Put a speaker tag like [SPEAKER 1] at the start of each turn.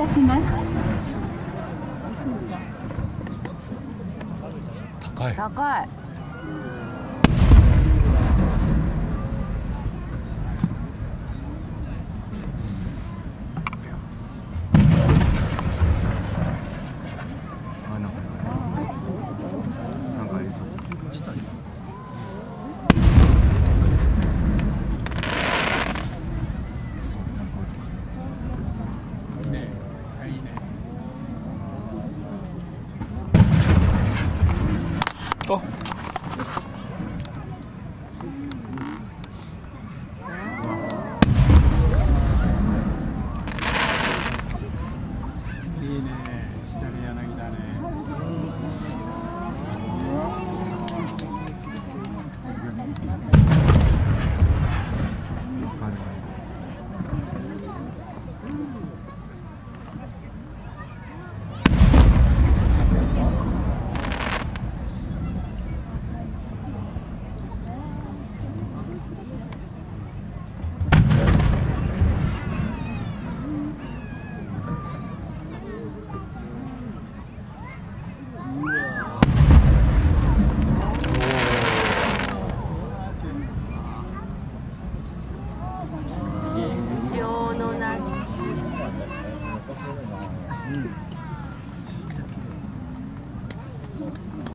[SPEAKER 1] たします。
[SPEAKER 2] 高い。
[SPEAKER 3] 高い。
[SPEAKER 2] なんかありそう。
[SPEAKER 4] いいね。いいね。
[SPEAKER 2] あ。
[SPEAKER 4] いいね。左柳だね。
[SPEAKER 3] 金賞の夏。
[SPEAKER 4] うん。